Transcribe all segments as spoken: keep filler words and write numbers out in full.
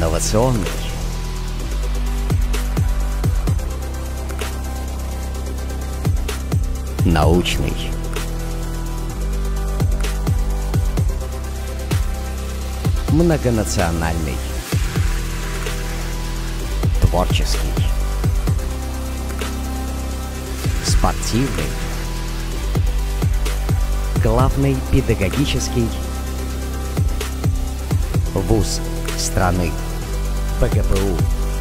инновационный, научный, многонациональный, творческий, спортивный, главный педагогический вуз страны БГПУ.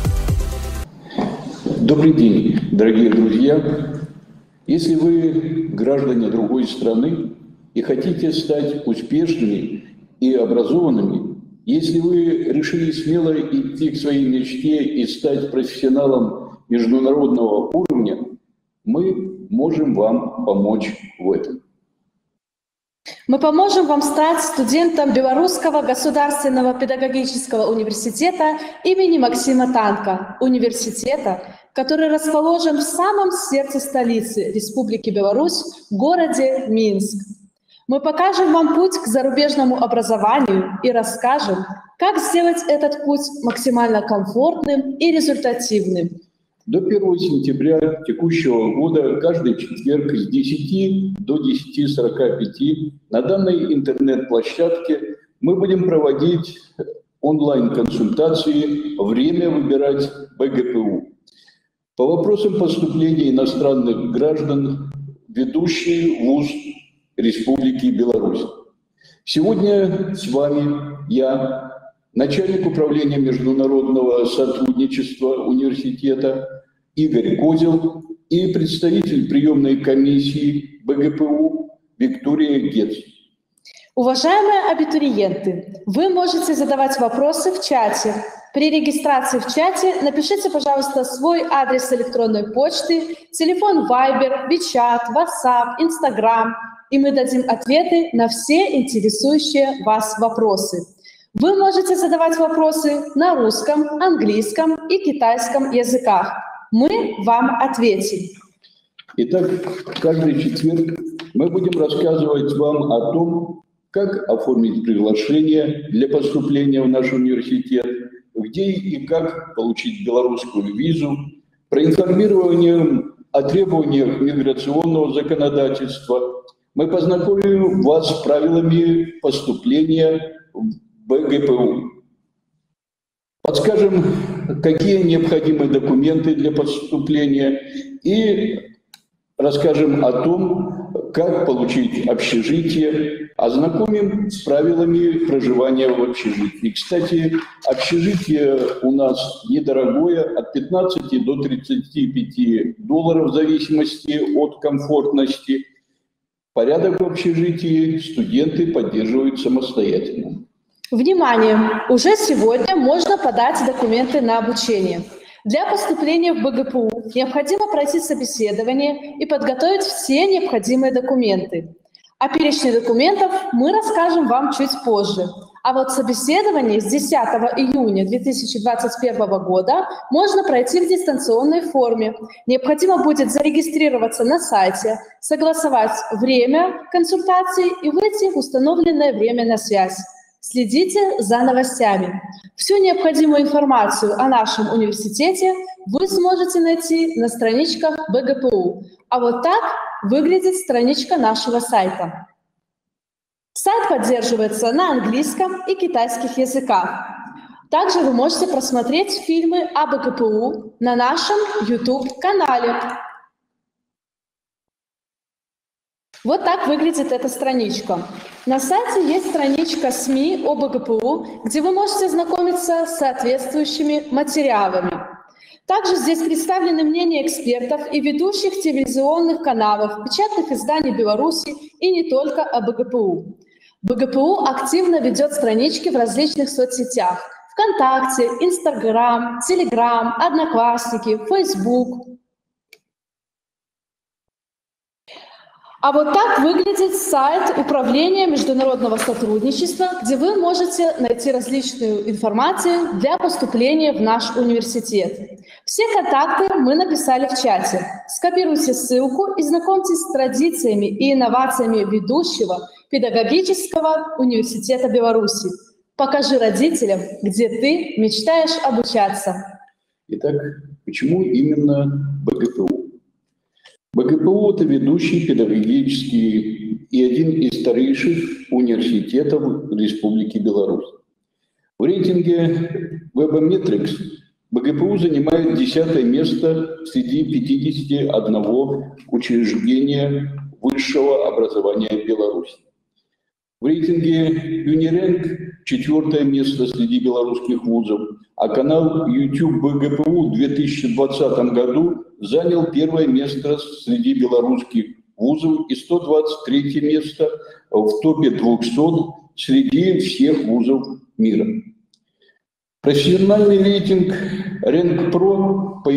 Добрый день, дорогие друзья! Если вы граждане другой страны и хотите стать успешными и образованными, если вы решили смело идти к своей мечте и стать профессионалом международного уровня, мы можем вам помочь в этом. Мы поможем вам стать студентом Белорусского государственного педагогического университета имени Максима Танка, университета, который расположен в самом сердце столицы Республики Беларусь, в городе Минск. Мы покажем вам путь к зарубежному образованию и расскажем, как сделать этот путь максимально комфортным и результативным. До первого сентября текущего года каждый четверг с десяти до десяти сорока пяти на данной интернет-площадке мы будем проводить онлайн-консультации, время выбирать БГПУ. По вопросам поступления иностранных граждан ведущий вуз Республики Беларусь. Сегодня с вами я, начальник управления международного сотрудничества университета Игорь Козел и представитель приемной комиссии БГПУ Виктория Гец. Уважаемые абитуриенты, вы можете задавать вопросы в чате. При регистрации в чате напишите, пожалуйста, свой адрес электронной почты, телефон Viber, WeChat, WhatsApp, Instagram, и мы дадим ответы на все интересующие вас вопросы. Вы можете задавать вопросы на русском, английском и китайском языках. Мы вам ответим. Итак, каждый четверг мы будем рассказывать вам о том, как оформить приглашение для поступления в наш университет, где и как получить белорусскую визу, проинформированием о требованиях миграционного законодательства. Мы познакомим вас с правилами поступления в БГПУ. Подскажем, какие необходимы документы для поступления и расскажем о том, как получить общежитие, ознакомим с правилами проживания в общежитии. Кстати, общежитие у нас недорогое, от пятнадцати до тридцати пяти долларов в зависимости от комфортности. Порядок в общежитии студенты поддерживают самостоятельно. Внимание! Уже сегодня можно подать документы на обучение. Для поступления в БГПУ необходимо пройти собеседование и подготовить все необходимые документы. О перечне документов мы расскажем вам чуть позже. А вот собеседование с десятого июня две тысячи двадцать первого года можно пройти в дистанционной форме. Необходимо будет зарегистрироваться на сайте, согласовать время консультации и выйти в установленное время на связь. Следите за новостями. Всю необходимую информацию о нашем университете вы сможете найти на страничках БГПУ. А вот так выглядит страничка нашего сайта. Сайт поддерживается на английском и китайских языках. Также вы можете просмотреть фильмы о БГПУ на нашем YouTube-канале. Вот так выглядит эта страничка. На сайте есть страничка СМИ о БГПУ, где вы можете ознакомиться с соответствующими материалами. Также здесь представлены мнения экспертов и ведущих телевизионных каналов, печатных изданий Беларуси и не только о БГПУ. БГПУ активно ведет странички в различных соцсетях: ВКонтакте, Инстаграм, Телеграм, Одноклассники, Фейсбук. А вот так выглядит сайт Управления международного сотрудничества, где вы можете найти различную информацию для поступления в наш университет. Все контакты мы написали в чате. Скопируйте ссылку и знакомьтесь с традициями и инновациями ведущего педагогического университета Беларуси. Покажи родителям, где ты мечтаешь обучаться. Итак, почему именно БГПУ? БГПУ – это ведущий педагогический и один из старейших университетов Республики Беларусь. В рейтинге Webometrics БГПУ занимает десятое место среди пятидесяти одного учреждения высшего образования Беларуси. В рейтинге Unirank четвертое место среди белорусских вузов, а канал YouTube БГПУ в две тысячи двадцатом году занял первое место среди белорусских вузов и сто двадцать третье место в топе двухсот среди всех вузов мира. Профессиональный рейтинг RankPro по,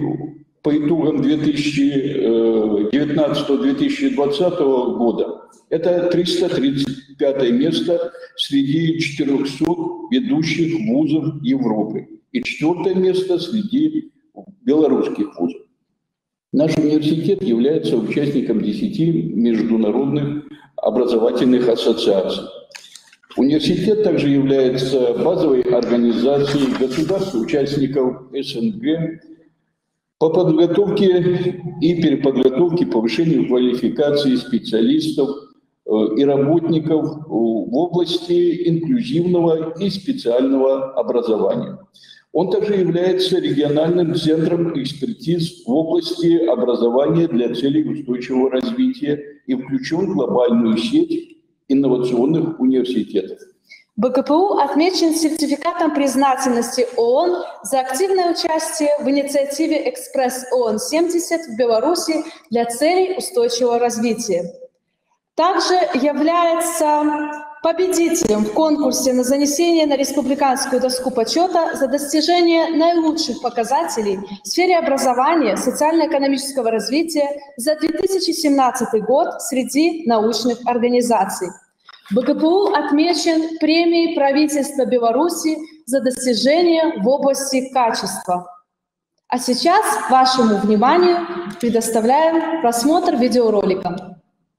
по итогам две тысячи девятнадцатого — две тысячи двадцатого года это триста тридцать пятое место среди четырехсот ведущих вузов Европы и четвертое место среди белорусских вузов. Наш университет является участником десяти международных образовательных ассоциаций. Университет также является базовой организацией государств-участников СНГ по подготовке и переподготовке, повышению квалификации специалистов и работников в области инклюзивного и специального образования. Он также является региональным центром экспертиз в области образования для целей устойчивого развития и включен в глобальную сеть инновационных университетов. БГПУ отмечен сертификатом признательности ООН за активное участие в инициативе «Экспресс ООН семьдесят» в Беларуси для целей устойчивого развития. Также является победителем в конкурсе на занесение на республиканскую доску почета за достижение наилучших показателей в сфере образования, социально-экономического развития за две тысячи семнадцатый год среди научных организаций. БГПУ отмечен премией правительства Беларуси за достижения в области качества. А сейчас вашему вниманию предоставляем просмотр видеоролика.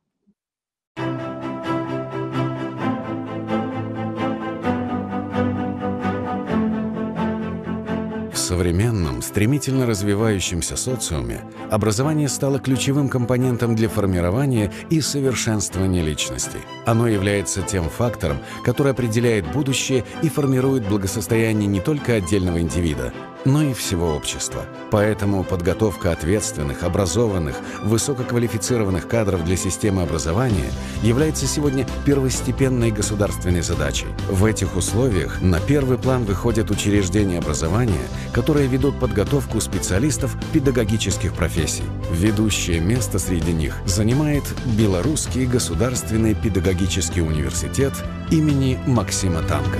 В современном, стремительно развивающемся социуме образование стало ключевым компонентом для формирования и совершенствования личности. Оно является тем фактором, который определяет будущее и формирует благосостояние не только отдельного индивида, но и всего общества. Поэтому подготовка ответственных, образованных, высококвалифицированных кадров для системы образования является сегодня первостепенной государственной задачей. В этих условиях на первый план выходят учреждения образования, которые ведут подготовку специалистов педагогических профессий. Ведущее место среди них занимает Белорусский государственный педагогический университет имени Максима Танка.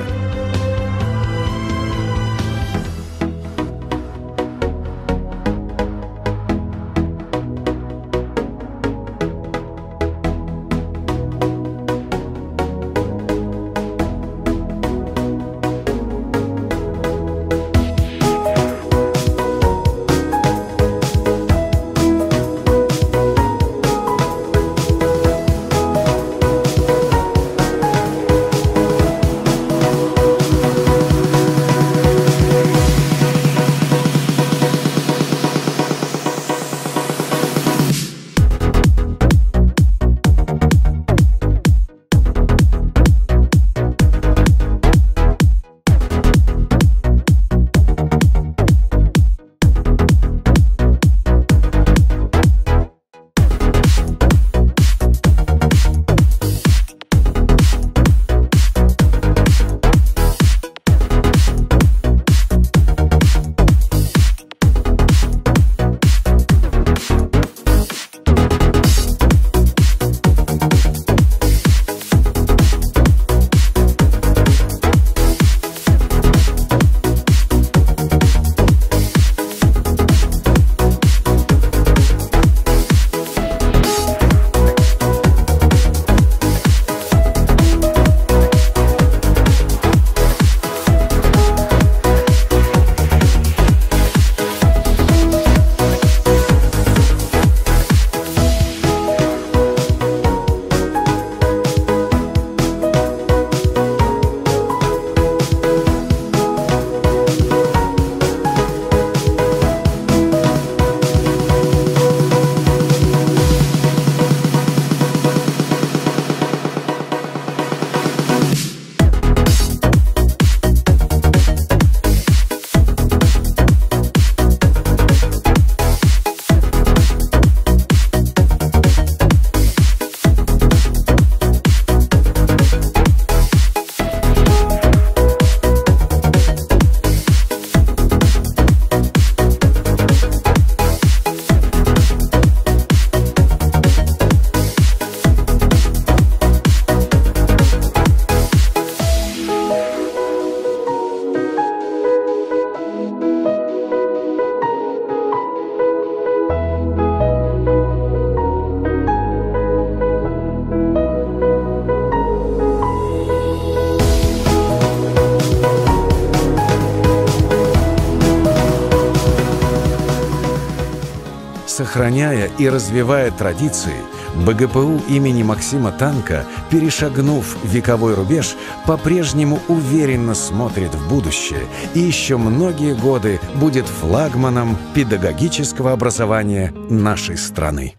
сохраняя и развивая традиции, БГПУ имени Максима Танка, перешагнув вековой рубеж, по-прежнему уверенно смотрит в будущее и еще многие годы будет флагманом педагогического образования нашей страны.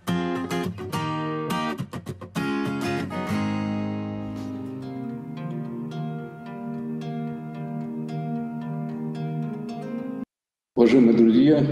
Уважаемые друзья,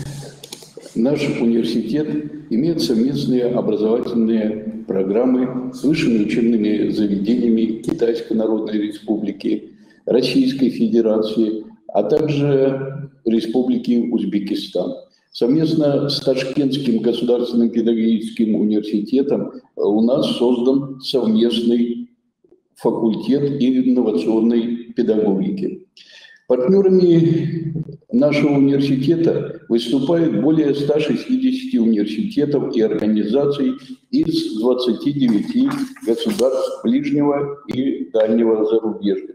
наш университет имеет совместные образовательные программы с высшими учебными заведениями Китайской Народной Республики, Российской Федерации, а также Республики Узбекистан. Совместно с Ташкентским государственным педагогическим университетом у нас создан совместный факультет инновационной педагогики. Партнерами нашего университета выступают более ста шестидесяти университетов и организаций из двадцати девяти государств ближнего и дальнего зарубежья.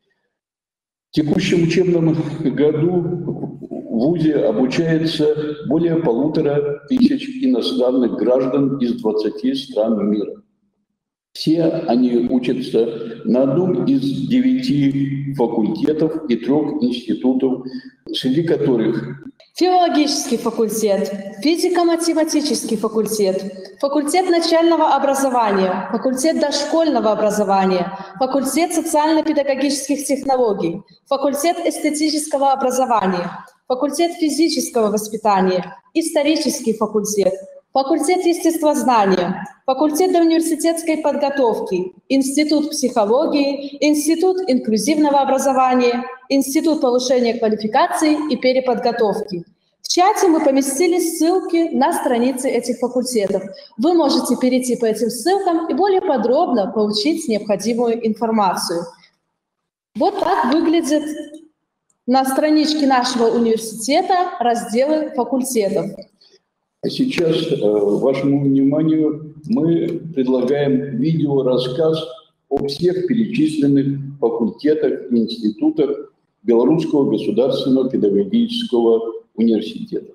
В текущем учебном году в ВУЗе обучается более полутора тысяч иностранных граждан из двадцати стран мира. Все они учатся на одном из девяти факультетов и трех институтов, среди которых филологический факультет, физико-математический факультет, факультет начального образования, факультет дошкольного образования, факультет социально-педагогических технологий, факультет эстетического образования, факультет физического воспитания, исторический факультет, факультет естествознания, факультет университетской подготовки, институт психологии, институт инклюзивного образования, институт повышения квалификации и переподготовки. В чате мы поместили ссылки на страницы этих факультетов. Вы можете перейти по этим ссылкам и более подробно получить необходимую информацию. Вот так выглядит на страничке нашего университета разделы факультетов. А сейчас э, вашему вниманию мы предлагаем видеорассказ о всех перечисленных факультетах и институтах Белорусского государственного педагогического университета.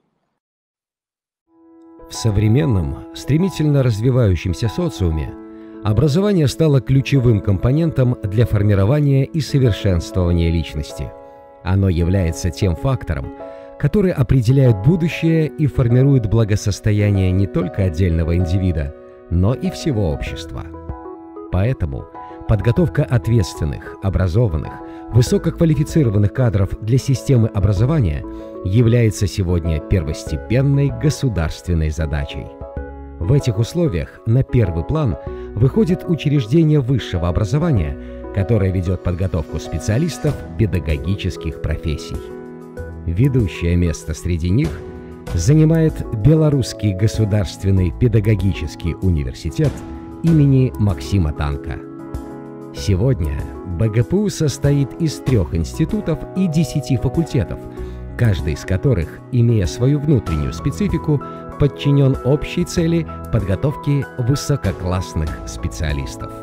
В современном, стремительно развивающемся социуме образование стало ключевым компонентом для формирования и совершенствования личности. Оно является тем фактором, который определяет будущее и формирует благосостояние не только отдельного индивида, но и всего общества. Поэтому подготовка ответственных, образованных, высококвалифицированных кадров для системы образования является сегодня первостепенной государственной задачей. В этих условиях на первый план выходит учреждение высшего образования, которое ведет подготовку специалистов педагогических профессий. Ведущее место среди них занимает Белорусский государственный педагогический университет имени Максима Танка. Сегодня БГПУ состоит из трех институтов и десяти факультетов, каждый из которых, имея свою внутреннюю специфику, подчинен общей цели подготовки высококлассных специалистов.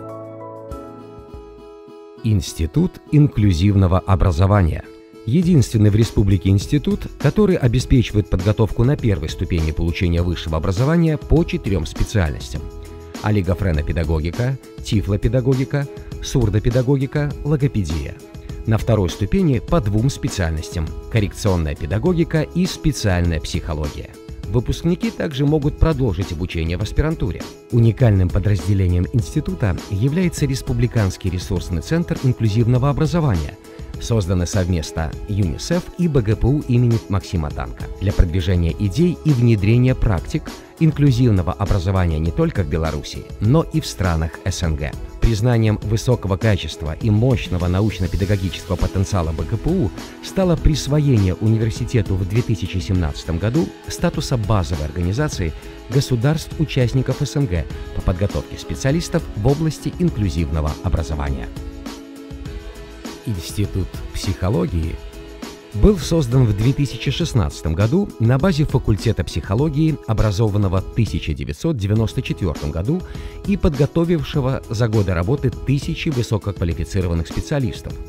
Институт инклюзивного образования – единственный в республике институт, который обеспечивает подготовку на первой ступени получения высшего образования по четырем специальностям: олигофренопедагогика, тифлопедагогика, сурдопедагогика, логопедия. На второй ступени по двум специальностям – коррекционная педагогика и специальная психология. Выпускники также могут продолжить обучение в аспирантуре. Уникальным подразделением института является Республиканский ресурсный центр инклюзивного образования, созданный совместно ЮНИСЕФ и БГПУ имени Максима Танка для продвижения идей и внедрения практик инклюзивного образования не только в Беларуси, но и в странах СНГ. Признанием высокого качества и мощного научно-педагогического потенциала БГПУ стало присвоение университету в две тысячи семнадцатом году статуса базовой организации государств-участников СНГ по подготовке специалистов в области инклюзивного образования. Институт психологии был создан в две тысячи шестнадцатом году на базе факультета психологии, образованного в тысяча девятьсот девяносто четвёртом году и подготовившего за годы работы тысячи высококвалифицированных специалистов.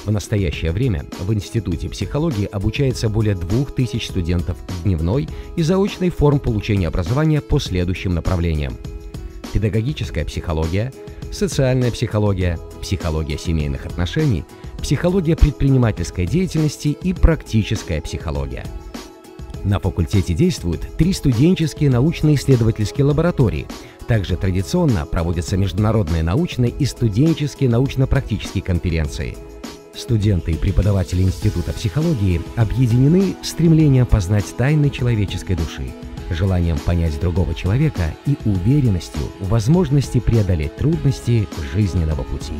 В настоящее время в Институте психологии обучается более двух тысяч студентов дневной и заочной форм получения образования по следующим направлениям: педагогическая психология, социальная психология, психология семейных отношений, психология предпринимательской деятельности и практическая психология. На факультете действуют три студенческие научно-исследовательские лаборатории. Также традиционно проводятся международные научные и студенческие научно-практические конференции. Студенты и преподаватели Института психологии объединены стремлением познать тайны человеческой души, желанием понять другого человека и уверенностью в возможности преодолеть трудности жизненного пути.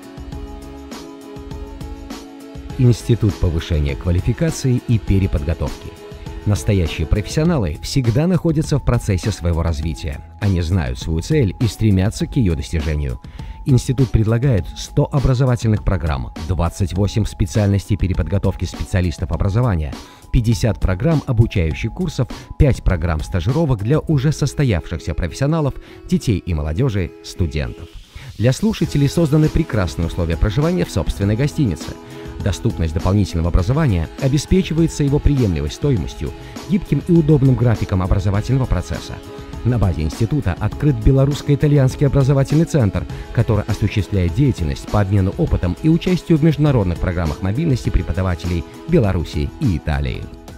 Институт повышения квалификации и переподготовки. Настоящие профессионалы всегда находятся в процессе своего развития. Они знают свою цель и стремятся к ее достижению. Институт предлагает сто образовательных программ, двадцать восемь специальностей переподготовки специалистов образования, пятьдесят программ обучающих курсов, пять программ стажировок для уже состоявшихся профессионалов, детей и молодежи, студентов. Для слушателей созданы прекрасные условия проживания в собственной гостинице. Доступность дополнительного образования обеспечивается его приемлемой стоимостью, гибким и удобным графиком образовательного процесса. На базе института открыт Белорусско-итальянский образовательный центр, который осуществляет деятельность по обмену опытом и участию в международных программах мобильности преподавателей Беларуси и Италии.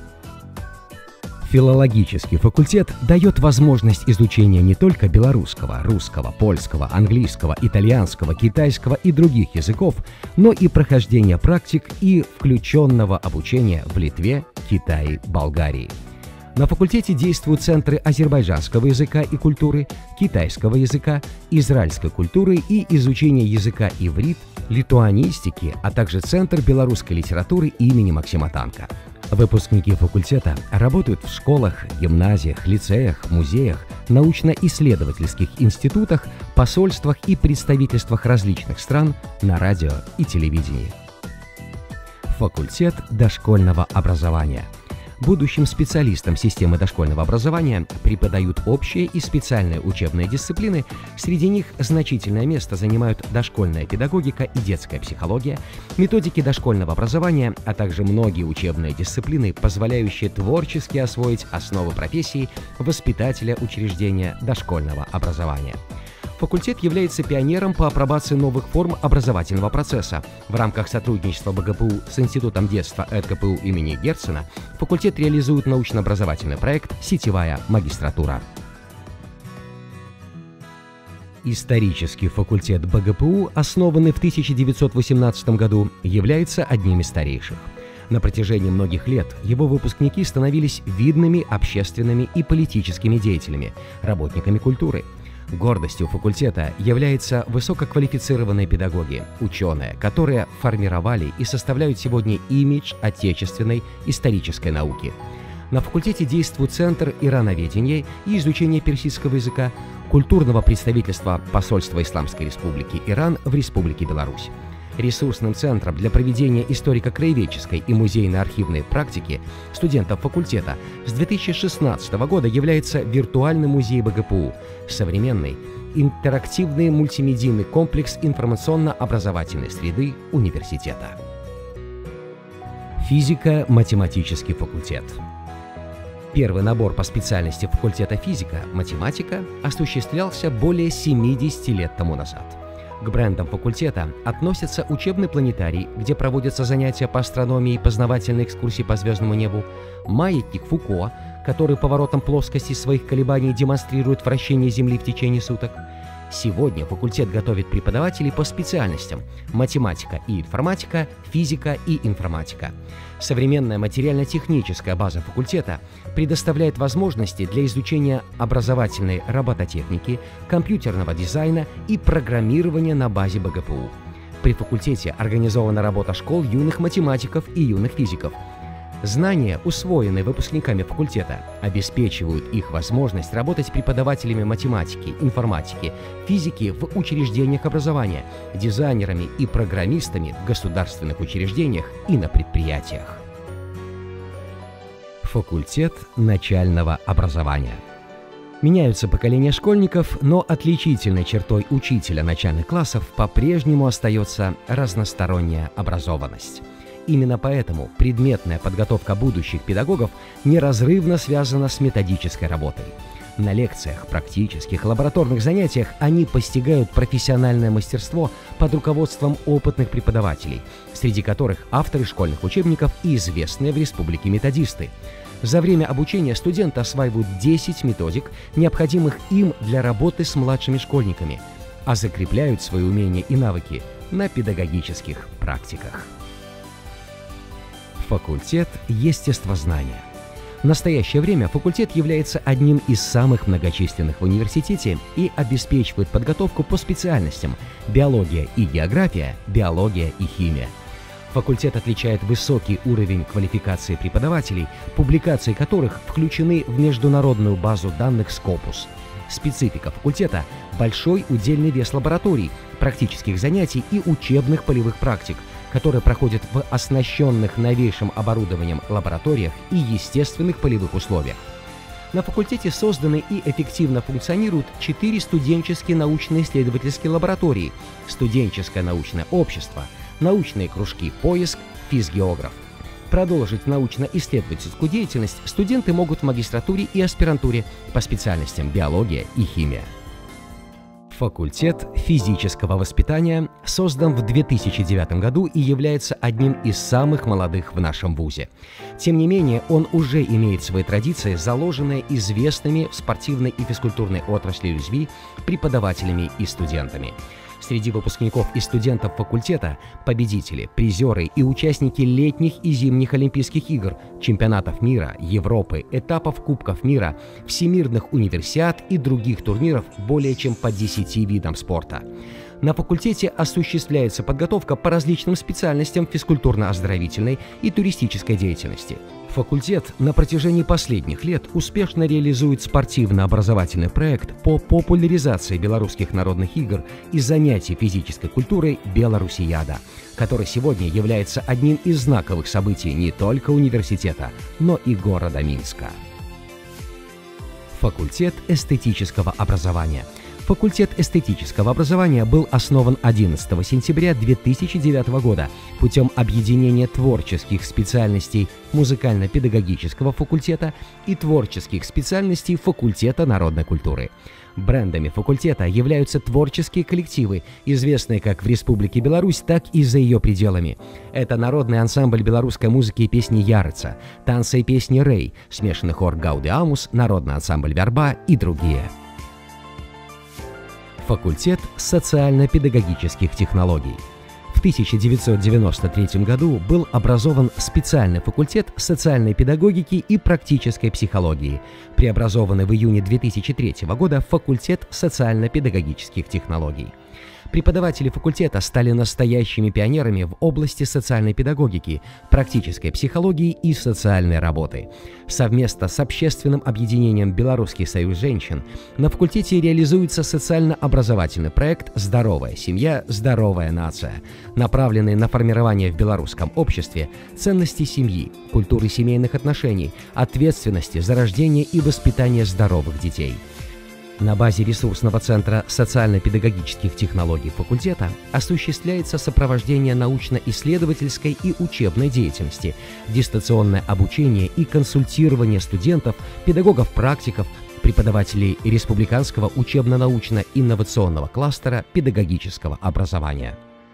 Филологический факультет дает возможность изучения не только белорусского, русского, польского, английского, итальянского, китайского и других языков, но и прохождения практик и включенного обучения в Литве, Китае, Болгарии. На факультете действуют центры азербайджанского языка и культуры, китайского языка, израильской культуры и изучения языка иврит, литуанистики, а также Центр белорусской литературы имени Максима Танка. Выпускники факультета работают в школах, гимназиях, лицеях, музеях, научно-исследовательских институтах, посольствах и представительствах различных стран на радио и телевидении. Факультет дошкольного образования. Будущим специалистам системы дошкольного образования преподают общие и специальные учебные дисциплины. Среди них значительное место занимают дошкольная педагогика и детская психология, методики дошкольного образования, а также многие учебные дисциплины, позволяющие творчески освоить основы профессии воспитателя учреждения дошкольного образования. Факультет является пионером по апробации новых форм образовательного процесса. В рамках сотрудничества БГПУ с Институтом детства ЭКПУ имени Герцена факультет реализует научно-образовательный проект «Сетевая магистратура». Исторический факультет БГПУ, основанный в тысяча девятьсот восемнадцатом году, является одним из старейших. На протяжении многих лет его выпускники становились видными общественными и политическими деятелями, работниками культуры. Гордостью факультета являются высококвалифицированные педагоги, ученые, которые формировали и составляют сегодня имидж отечественной исторической науки. На факультете действует Центр ирановедения и изучения персидского языка, культурного представительства посольства Исламской Республики Иран в Республике Беларусь. Ресурсным центром для проведения историко-краеведческой и музейно-архивной практики студентов факультета с две тысячи шестнадцатого года является виртуальный музей БГПУ, современный интерактивный мультимедийный комплекс информационно-образовательной среды университета. Физико-математический факультет. Первый набор по специальности факультета физика, математика осуществлялся более семидесяти лет тому назад. К брендам факультета относятся учебный планетарий, где проводятся занятия по астрономии и познавательные экскурсии по звездному небу, маятник Фуко, который поворотом плоскости своих колебаний демонстрирует вращение Земли в течение суток. Сегодня факультет готовит преподавателей по специальностям математика и информатика, физика и информатика. Современная материально-техническая база факультета предоставляет возможности для изучения образовательной робототехники, компьютерного дизайна и программирования на базе БГПУ. При факультете организована работа школ юных математиков и юных физиков. Знания, усвоенные выпускниками факультета, обеспечивают их возможность работать преподавателями математики, информатики, физики в учреждениях образования, дизайнерами и программистами в государственных учреждениях и на предприятиях. Факультет начального образования. Меняются поколения школьников, но отличительной чертой учителя начальных классов по-прежнему остается разносторонняя образованность. Именно поэтому предметная подготовка будущих педагогов неразрывно связана с методической работой. На лекциях, практических, лабораторных занятиях они постигают профессиональное мастерство под руководством опытных преподавателей, среди которых авторы школьных учебников и известные в республике методисты. За время обучения студенты осваивают десять методик, необходимых им для работы с младшими школьниками, а закрепляют свои умения и навыки на педагогических практиках. Факультет естествознания. В настоящее время факультет является одним из самых многочисленных в университете и обеспечивает подготовку по специальностям биология и география, биология и химия. Факультет отличает высокий уровень квалификации преподавателей, публикации которых включены в международную базу данных Scopus. Специфика факультета – большой удельный вес лабораторий, практических занятий и учебных полевых практик, которые проходят в оснащенных новейшим оборудованием лабораториях и естественных полевых условиях. На факультете созданы и эффективно функционируют четыре студенческие научно-исследовательские лаборатории, студенческое научное общество, научные кружки «Поиск», «Физгеограф». Продолжить научно-исследовательскую деятельность студенты могут в магистратуре и аспирантуре по специальностям биология и химия. Факультет физического воспитания создан в две тысячи девятом году и является одним из самых молодых в нашем вузе. Тем не менее, он уже имеет свои традиции, заложенные известными в спортивной и физкультурной отрасли людьми, преподавателями и студентами. Среди выпускников и студентов факультета победители, призеры и участники летних и зимних Олимпийских игр, чемпионатов мира, Европы, этапов Кубков мира, всемирных универсиад и других турниров более чем по десяти видам спорта. На факультете осуществляется подготовка по различным специальностям физкультурно-оздоровительной и туристической деятельности. Факультет на протяжении последних лет успешно реализует спортивно-образовательный проект по популяризации белорусских народных игр и занятий физической культурой «Белорусияда», который сегодня является одним из знаковых событий не только университета, но и города Минска. Факультет эстетического образования. Факультет эстетического образования был основан одиннадцатого сентября две тысячи девятого года путем объединения творческих специальностей музыкально-педагогического факультета и творческих специальностей факультета народной культуры. Брендами факультета являются творческие коллективы, известные как в Республике Беларусь, так и за ее пределами. Это народный ансамбль белорусской музыки и песни «Ярыца», танцы и песни «Рей», смешанный хор «Гаудеамус», народный ансамбль «Верба» и другие. Факультет социально-педагогических технологий. В тысяча девятьсот девяносто третьем году был образован специальный факультет социальной педагогики и практической психологии, преобразованный в июне две тысячи третьего года в факультет социально-педагогических технологий. Преподаватели факультета стали настоящими пионерами в области социальной педагогики, практической психологии и социальной работы. Совместно с общественным объединением «Белорусский союз женщин» на факультете реализуется социально-образовательный проект «Здоровая семья, здоровая нация», направленный на формирование в белорусском обществе ценностей семьи, культуры семейных отношений, ответственности за рождение и воспитание здоровых детей. На базе ресурсного центра социально-педагогических технологий факультета осуществляется сопровождение научно-исследовательской и учебной деятельности, дистанционное обучение и консультирование студентов, педагогов-практиков, преподавателей Республиканского учебно-научно-инновационного кластера педагогического образования.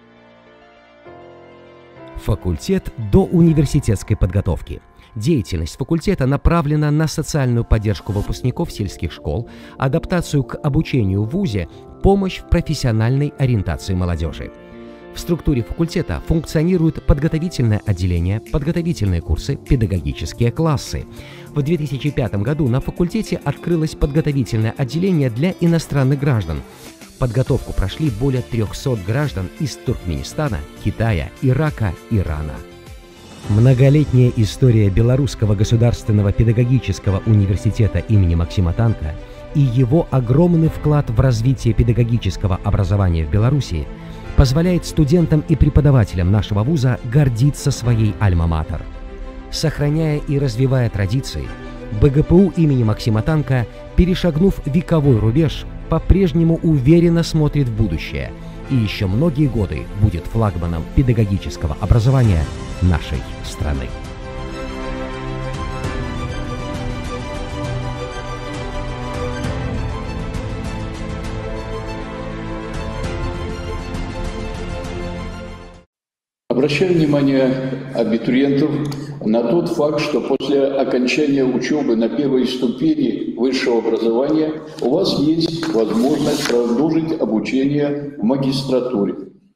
Факультет доуниверситетской подготовки. Деятельность факультета направлена на социальную поддержку выпускников сельских школ, адаптацию к обучению в вузе, помощь в профессиональной ориентации молодежи. В структуре факультета функционирует подготовительное отделение, подготовительные курсы, педагогические классы. В две тысячи пятом году на факультете открылось подготовительное отделение для иностранных граждан. Подготовку прошли более трёхсот граждан из Туркменистана, Китая, Ирака, Ирана. Многолетняя история Белорусского государственного педагогического университета имени Максима Танка и его огромный вклад в развитие педагогического образования в Беларуси позволяет студентам и преподавателям нашего вуза гордиться своей альма-матер. Сохраняя и развивая традиции, БГПУ имени Максима Танка перешагнув вековой рубеж, по-прежнему уверенно смотрит в будущее и еще многие годы будет флагманом педагогического образования нашей страны. Обращаю внимание абитуриентов на тот факт, что после окончания учебы на первой ступени высшего образования у вас есть возможность продолжить обучение в магистратуре.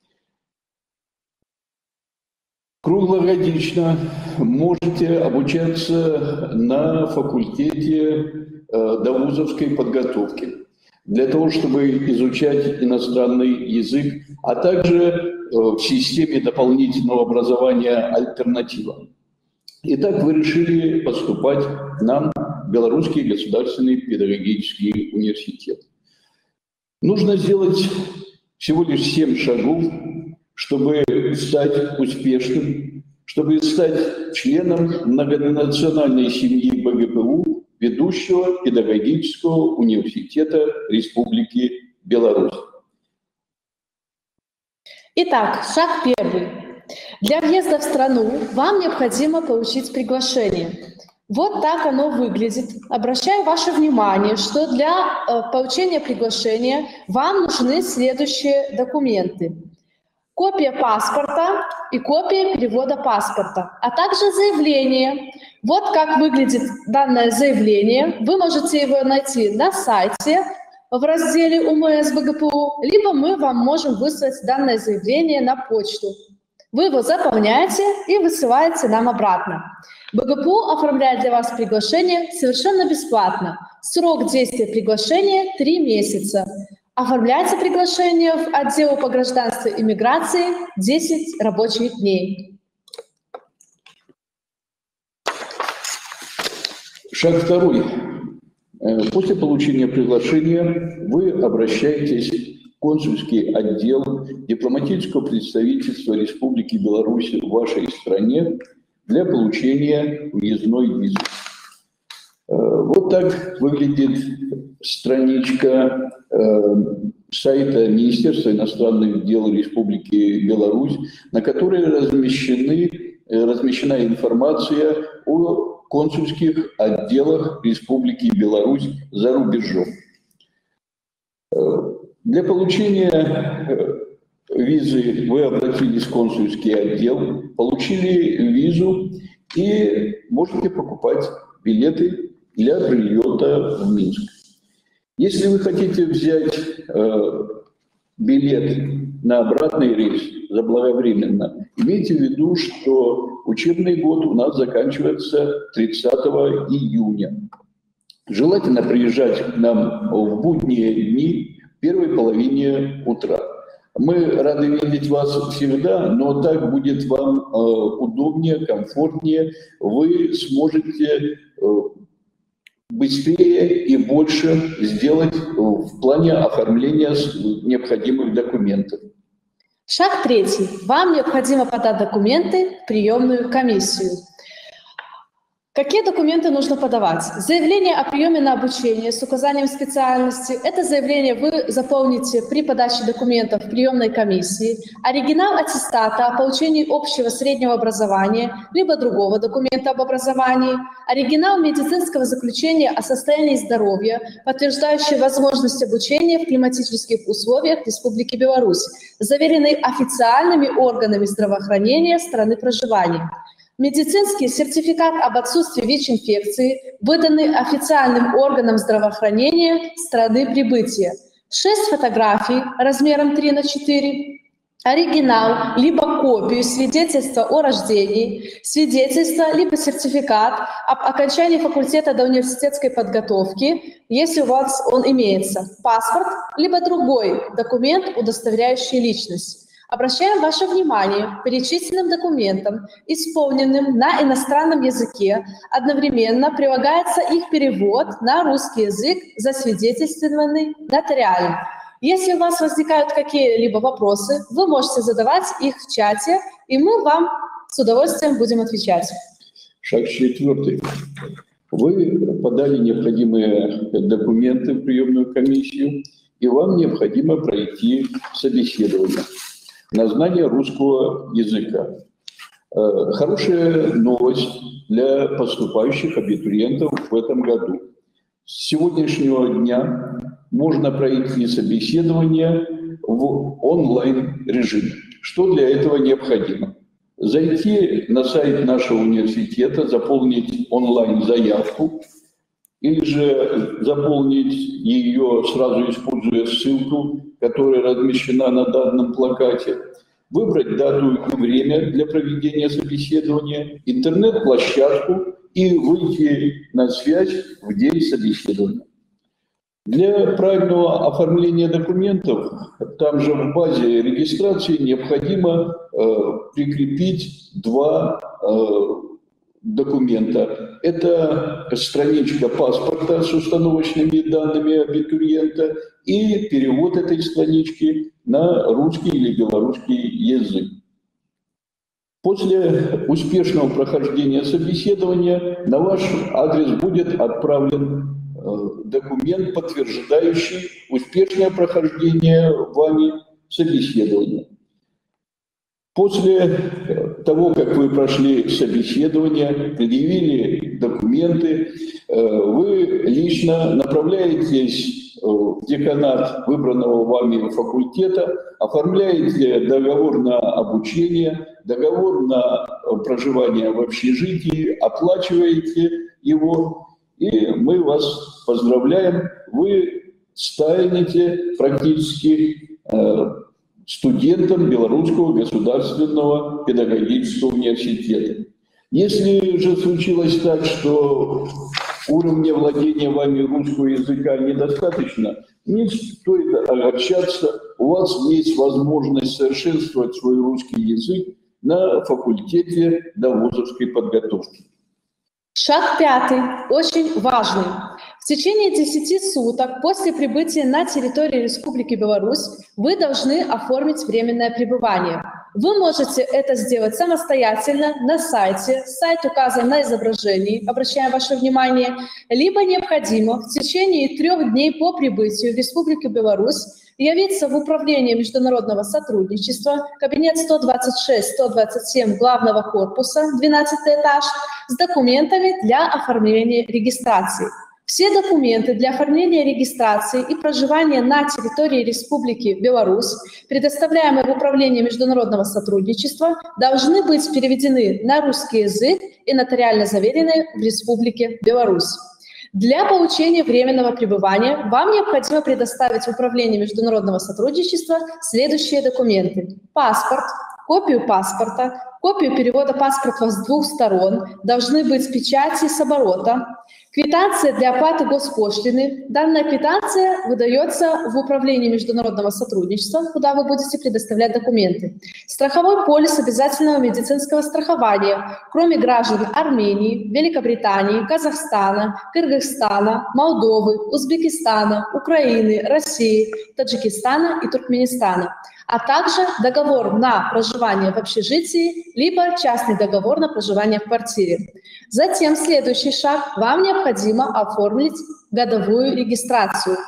Круглогодично можете обучаться на факультете довузовской подготовки для того, чтобы изучать иностранный язык, а также в системе дополнительного образования «Альтернатива». Итак, вы решили поступать к нам в Белорусский государственный педагогический университет. Нужно сделать всего лишь семь шагов, чтобы стать успешным, чтобы стать членом многонациональной семьи БГПУ, ведущего педагогического университета Республики Беларусь. Итак, шаг первый. Для въезда в страну вам необходимо получить приглашение. Вот так оно выглядит. Обращаю ваше внимание, что для э, получения приглашения вам нужны следующие документы. Копия паспорта и копия перевода паспорта, а также заявление. Вот как выглядит данное заявление. Вы можете его найти на сайте в разделе УМС БГПУ, либо мы вам можем выслать данное заявление на почту. Вы его заполняете и высылаете нам обратно. БГПУ оформляет для вас приглашение совершенно бесплатно. Срок действия приглашения – три месяца. Оформляйте приглашение в отделу по гражданству и миграции десять рабочих дней. Шаг второй. После получения приглашения вы обращаетесь в консульский отдел дипломатического представительства Республики Беларусь в вашей стране для получения въездной визы. Вот так выглядит страничка сайта Министерства иностранных дел Республики Беларусь, на которой размещены, размещена информация о консульских отделах Республики Беларусь за рубежом. Для получения визы вы обратились в консульский отдел, получили визу и можете покупать билеты для прилета в Минск. Если вы хотите взять э, билет на обратный рейс заблаговременно, имейте в виду, что учебный год у нас заканчивается тридцатого июня. Желательно приезжать к нам в будние дни в первой половине утра. Мы рады видеть вас всегда, но так будет вам э, удобнее, комфортнее. Вы сможете э, быстрее и больше сделать в плане оформления необходимых документов. Шаг третий. Вам необходимо подать документы в приемную комиссию. Какие документы нужно подавать? Заявление о приеме на обучение с указанием специальности. Это заявление вы заполните при подаче документов в приемной комиссии. Оригинал аттестата о получении общего среднего образования, либо другого документа об образовании. Оригинал медицинского заключения о состоянии здоровья, подтверждающий возможность обучения в климатических условиях Республики Беларусь, заверенный официальными органами здравоохранения страны проживания. Медицинский сертификат об отсутствии ВИЧ-инфекции, выданный официальным органом здравоохранения страны прибытия. Шесть фотографий размером три на четыре, оригинал, либо копию свидетельства о рождении, свидетельство, либо сертификат об окончании факультета до университетской подготовки, если у вас он имеется, паспорт, либо другой документ, удостоверяющий личность. Обращаем ваше внимание к перечисленным документам, исполненным на иностранном языке. Одновременно прилагается их перевод на русский язык, засвидетельствованный нотариально. Если у вас возникают какие-либо вопросы, вы можете задавать их в чате, и мы вам с удовольствием будем отвечать. Шаг четвертый. Вы подали необходимые документы в приемную комиссию, и вам необходимо пройти собеседование на знание русского языка. Хорошая новость для поступающих абитуриентов в этом году. С сегодняшнего дня можно пройти собеседование в онлайн-режиме. Что для этого необходимо? Зайти на сайт нашего университета, заполнить онлайн-заявку, или же заполнить ее, сразу используя ссылку, которая размещена на данном плакате, выбрать дату и время для проведения собеседования, интернет-площадку и выйти на связь в день собеседования. Для правильного оформления документов, там же в базе регистрации необходимо э, прикрепить два э, документа. Это страничка паспорта с установочными данными абитуриента и перевод этой странички на русский или белорусский язык. После успешного прохождения собеседования на ваш адрес будет отправлен документ, подтверждающий успешное прохождение вами собеседования. После того, как вы прошли собеседование, предъявили документы, вы лично направляетесь в деканат выбранного вами факультета, оформляете договор на обучение, договор на проживание в общежитии, оплачиваете его, и мы вас поздравляем, вы станете практически студентом Белорусского государственного педагогического университета. Если же случилось так, что уровня владения вами русского языка недостаточно, не стоит огорчаться, у вас есть возможность совершенствовать свой русский язык на факультете довузовской подготовки. Шаг пятый, очень важный. В течение десяти суток после прибытия на территорию Республики Беларусь вы должны оформить временное пребывание. Вы можете это сделать самостоятельно на сайте, сайт указан на изображении, обращаем ваше внимание, либо необходимо в течение трех дней по прибытию в Республику Беларусь явиться в Управление международного сотрудничества, кабинет сто двадцать шесть сто двадцать семь главного корпуса, двенадцатый этаж, с документами для оформления регистрации. Все документы для оформления регистрации и проживания на территории Республики Беларусь, предоставляемые в Управление международного сотрудничества, должны быть переведены на русский язык и нотариально заверены в Республике Беларусь. Для получения временного пребывания вам необходимо предоставить в Управление международного сотрудничества следующие документы. Паспорт, копию паспорта, копию перевода паспорта с двух сторон, должны быть печати с оборота, квитанция для оплаты госпошлины. Данная квитанция выдается в Управлении международного сотрудничества, куда вы будете предоставлять документы. Страховой полис обязательного медицинского страхования, кроме граждан Армении, Великобритании, Казахстана, Кыргызстана, Молдовы, Узбекистана, Украины, России, Таджикистана и Туркменистана, а также договор на проживание в общежитии, либо частный договор на проживание в квартире. Затем следующий шаг. Вам необходимо оформить годовую регистрацию.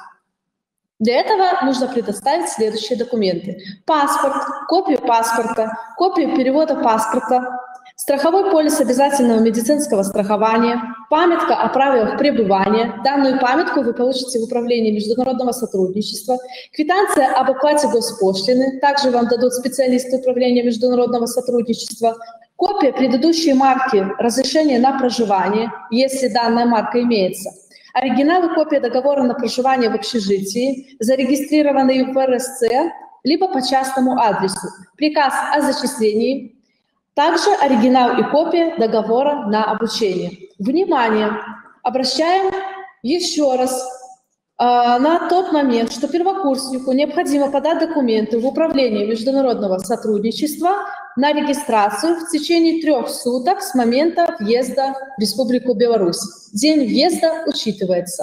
Для этого нужно предоставить следующие документы. Паспорт, копию паспорта, копию перевода паспорта, страховой полис обязательного медицинского страхования, памятка о правилах пребывания. Данную памятку вы получите в Управлении международного сотрудничества. Квитанция об оплате госпошлины. Также вам дадут специалисты Управления международного сотрудничества. Копия предыдущей марки разрешения на проживание, если данная марка имеется. Оригинал и копия договора на проживание в общежитии, зарегистрированные в эр эс цэ, либо по частному адресу. Приказ о зачислении. Также оригинал и копия договора на обучение. Внимание! Обращаем еще раз э, на тот момент, что первокурснику необходимо подать документы в Управление международного сотрудничества на регистрацию в течение трех суток с момента въезда в Республику Беларусь. День въезда учитывается.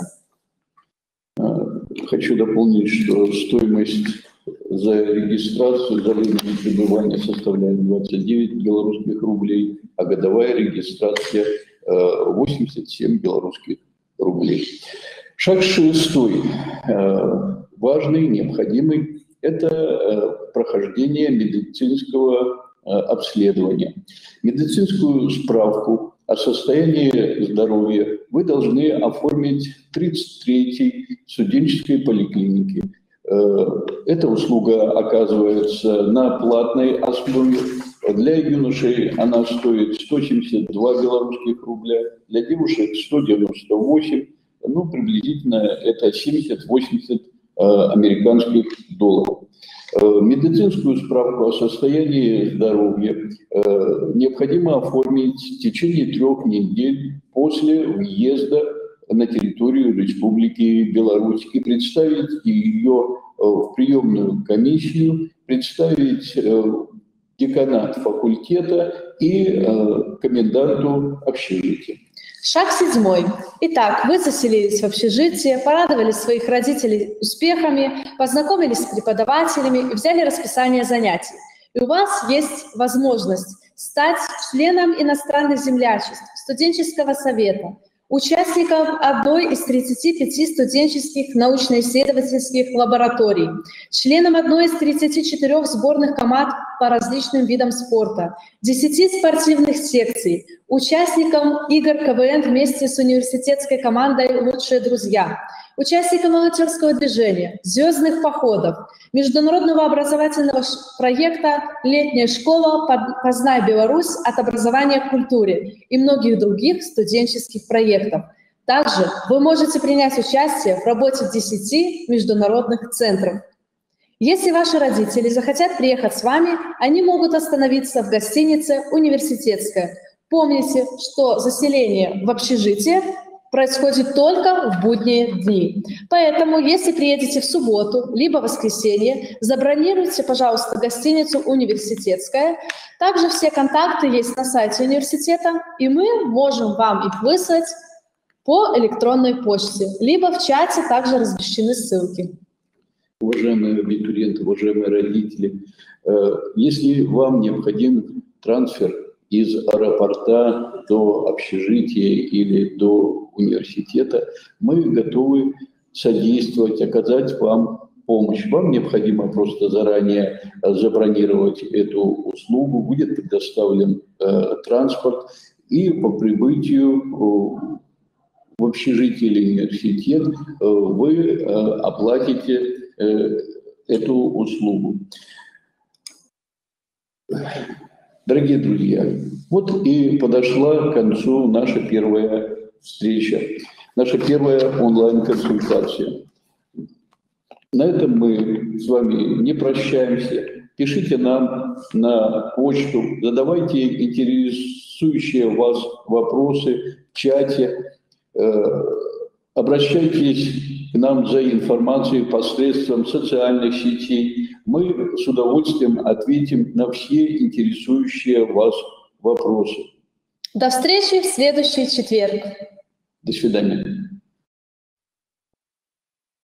Хочу дополнить, что стоимость за регистрацию, за временное пребывание составляет двадцать девять белорусских рублей, а годовая регистрация восемьдесят семь белорусских рублей. Шаг шестой, важный, необходимый, это прохождение медицинского обследования. Медицинскую справку о состоянии здоровья вы должны оформить в тридцать третьей студенческой поликлинике. Эта услуга оказывается на платной основе. Для юношей она стоит сто семьдесят два белорусских рубля, для девушек сто девяносто восемь, ну, приблизительно это семьдесят-восемьдесят американских долларов. Медицинскую справку о состоянии здоровья необходимо оформить в течение трех недель после въезда на территорию Республики Беларусь и представить ее в приемную комиссию, представить деканат факультета и коменданту общежития. Шаг седьмой. Итак, вы заселились в общежитие, порадовали своих родителей успехами, познакомились с преподавателями и взяли расписание занятий. И у вас есть возможность стать членом иностранных землячеств, студенческого совета, участником одной из тридцати пяти студенческих научно-исследовательских лабораторий, членом одной из тридцати четырёх сборных команд по различным видам спорта, десяти спортивных секций, участником игр ка вэ эн вместе с университетской командой «Лучшие друзья», участником волонтерского движения, звездных походов, международного образовательного проекта «Летняя школа. Познай Беларусь. От образования к культуре» и многих других студенческих проектов. Также вы можете принять участие в работе десяти международных центров. Если ваши родители захотят приехать с вами, они могут остановиться в гостинице «Университетская». Помните, что заселение в общежитие происходит только в будние дни. Поэтому, если приедете в субботу, либо воскресенье, забронируйте, пожалуйста, гостиницу «Университетская». Также все контакты есть на сайте университета, и мы можем вам их выслать по электронной почте, либо в чате также размещены ссылки. Уважаемые абитуриенты, уважаемые родители, если вам необходим трансфер из аэропорта до общежития или до университета, мы готовы содействовать, оказать вам помощь. Вам необходимо просто заранее забронировать эту услугу, будет предоставлен э, транспорт, и по прибытию э, в общежитие или университет э, вы э, оплатите э, эту услугу. Дорогие друзья, вот и подошла к концу наша первая встреча, наша первая онлайн-консультация. На этом мы с вами не прощаемся. Пишите нам на почту, задавайте интересующие вас вопросы в чате, обращайтесь к нам за информацией посредством социальных сетей. Мы с удовольствием ответим на все интересующие вас вопросы. До встречи в следующий четверг. До свидания.